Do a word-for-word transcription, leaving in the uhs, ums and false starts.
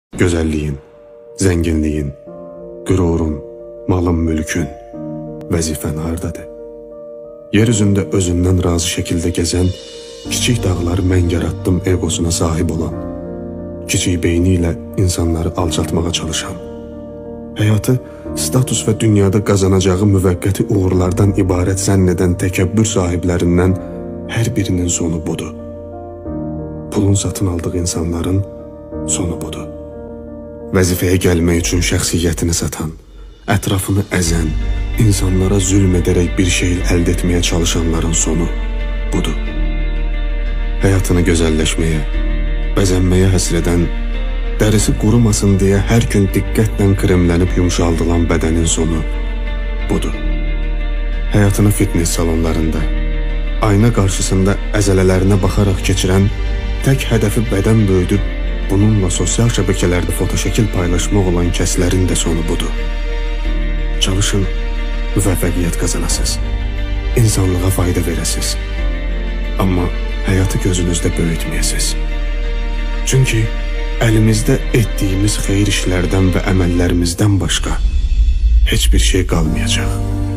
Gözəlliyin, zənginliyin, qürurun, malın, mülkün, vəzifən hardadır? Yer üzündə özündən razı şəkildə gəzən, kiçik dağları mən yaratdım egosuna sahib olan, kiçik beyni ilə insanları alçatmağa çalışan, həyatı status və dünyada qazanacağı müvəqqəti uğurlardan ibarət zənn edən təkəbbür sahiblərindən hər birinin sonu budur. Pulun satın aldığı insanların sonu budur. Vəzifəyə gəlmək üçün şəxsiyyətini satan, ətrafını əzən, insanlara zülm edərək bir şey əldə etməyə çalışanların sonu budur. Həyatını gözəlləşməyə, bəzənməyə həsr edən, dərisi qurumasın deyə hər gün diqqətlə kremlənib yumşaldılan bədənin sonu budur. Həyatını fitness salonlarında, ayna qarşısında əzələlərinə baxaraq keçirən, tək hədəfi bədən böyüdüb, bununla sosial şəbəkələrdə fotoşəkil paylaşmaq olan kəslərin də sonu budur. Çalışın, müvəffəqiyyət qazanasınız, insanlığa fayda verəsiniz. Amma həyatı gözünüzdə böyütməyəsiniz. Çünki əlimizdə etdiyimiz xeyir işlərdən və əməllərimizdən başqa heç bir şey qalmayacaq.